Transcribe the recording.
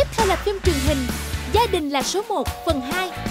Tiếp theo là phim truyền hình Gia đình là số 1 phần 2.